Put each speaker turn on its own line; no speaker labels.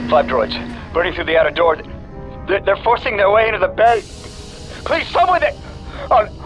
5 droids, burning through the outer door. They're forcing their way into the bay. Please, someone that... Oh,